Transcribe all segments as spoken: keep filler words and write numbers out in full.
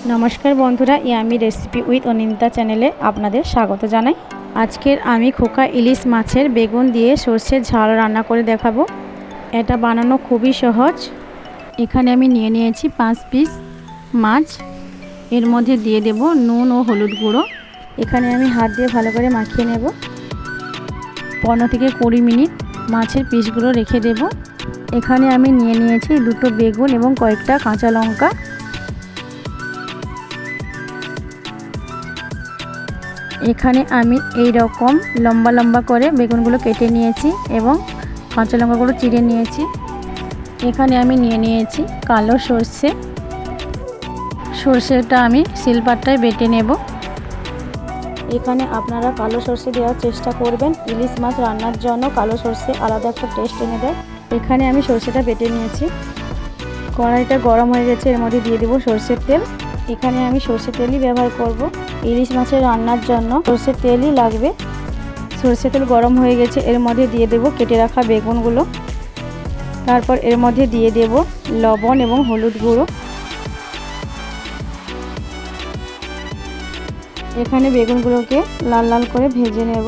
नमस्कार बंधुरा yummy recipe with Anindita चैनेले आपनादेर स्वागत जानाई। आजकेर आमी खोका इलिश माछेर बेगुन दिए सर्षेर झाल रान्ना करे देखाबो। एटा बानानो खूबई सहज। एखाने आमी निये नियेछि पाँच पिस माछ। एर मध्य दिए देब नुन और हलुद गुड़ो। एखाने आमी हाथ दिए भालो करे माखिए नेब। पंद्रह থেকে কুড়ি मिनट माछेर पिसगुलो रेखे देब। एखाने आमी निये नियेछि दुटो बेगुन एबं कयेकटा काँचा लंका। एखाने आमी এই রকম লম্বা লম্বা করে বেগুনগুলো কেটে নিয়েছি এবং কাঁচা লঙ্কাগুলো চিড়ে নিয়েছি। এখানে আমি নিয়ে নিয়েছি কালো সরষে। সরষেটা আমি শিলপাটায় বেটে নেব। এখানে আপনারা কালো সরষে দেওয়ার চেষ্টা করবেন। ইলিশ মাছ রান্নার জন্য কালো সরষে আলাদা একটা টেস্ট এনে দেয়। এখানে আমি সরষেটা বেটে নিয়েছি। কড়াইটা গরম হয়ে গেছে, এর মধ্যে দিয়ে দেব সরষের তেল। এখানে আমি সরষের তেলই ব্যবহার করব। ইলিশ মাছের রান্নার জন্য সরষের তেলই লাগবে। সরষের তেল গরম হয়ে গেছে, এর মধ্যে দিয়ে দেব কেটে রাখা বেগুনগুলো। তারপর এর মধ্যে দিয়ে দেব লবণ এবং হলুদ গুঁড়ো। এখানে বেগুনগুলোকে লাল লাল করে ভেজে নেব।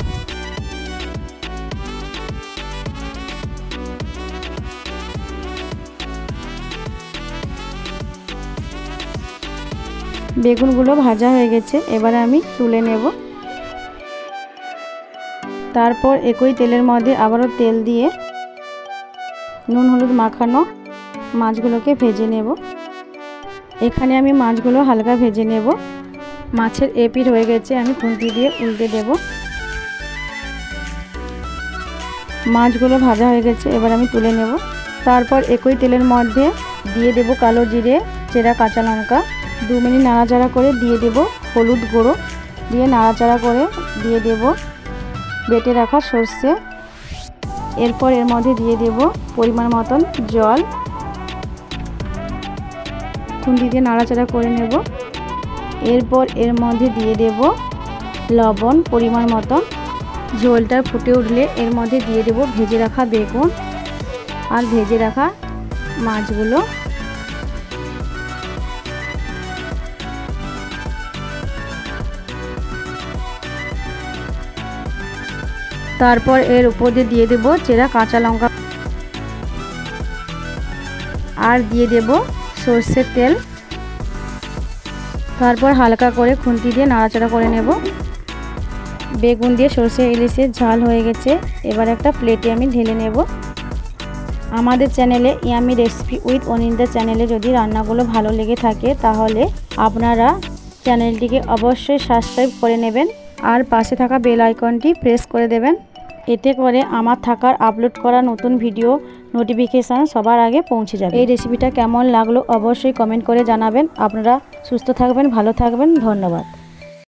বেগুনগুলো ভাজা হয়ে গেছে, এবারে আমি তুলে নেব। তারপর একই তেলের মধ্যে আবারও তেল দিয়ে নুন হলুদ মাখানো মাছগুলোকে ভেজে নেব। এখানে আমি মাছগুলো হালকা ভেজে নেব। মাছের এপিঠ হয়ে গেছে, আমি খুন্তি দিয়ে উল্টে দেব। মাছগুলো ভাজা হয়ে গেছে, এবার আমি তুলে নেব। তারপর একই তেলের মধ্যে দিয়ে দেব কালো জিরে, চেরা কাঁচা লঙ্কা। দু মিনিট নাড়াচাড়া করে দিয়ে দেব হলুদ গুঁড়ো। দিয়ে নাড়াচাড়া করে দিয়ে দেব বেটে রাখা সরষে। এরপর এর মধ্যে দিয়ে দেব পরিমাণ মতন জল। খুন্তি দিয়ে নাড়াচাড়া করে নেব। এরপর এর মধ্যে দিয়ে দেব লবণ পরিমাণ মতন। ঝোলটা ফুটে উঠলে এর মধ্যে দিয়ে দেব ভেজে রাখা বেগুন আর ভেজে রাখা মাছগুলো। তারপর এর উপর দিয়ে দিয়ে দেব চেরা কাঁচা লঙ্কা আর দিয়ে দেব সরষের তেল। তারপর হালকা করে খুন্তি দিয়ে নাড়াচাড়া করে নেব। বেগুন দিয়ে সরষে ইলিশের ঝাল হয়ে গেছে, এবার একটা প্লেটে আমি ঢেলে নেব। আমাদের চ্যানেলে ইয়ামি রেসিপি উইথ অনিন্দিতা চ্যানেলে যদি রান্নাগুলো ভালো লেগে থাকে তাহলে আপনারা চ্যানেলটিকে অবশ্যই সাবস্ক্রাইব করে নেবেন আর পাশে থাকা বেল আইকনটি প্রেস করে দেবেন। এতে করে আমার থাকার আপলোড করা নতুন ভিডিও নোটিফিকেশান সবার আগে পৌঁছে যাবে। এই রেসিপিটা কেমন লাগলো অবশ্যই কমেন্ট করে জানাবেন। আপনারা সুস্থ থাকবেন, ভালো থাকবেন। ধন্যবাদ।